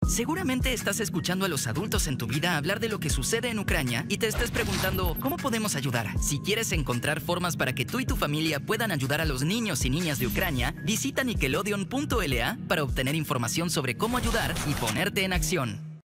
Seguramente estás escuchando a los adultos en tu vida hablar de lo que sucede en Ucrania y te estés preguntando, ¿cómo podemos ayudar? Si quieres encontrar formas para que tú y tu familia puedan ayudar a los niños y niñas de Ucrania, visita nickelodeon.la para obtener información sobre cómo ayudar y ponerte en acción.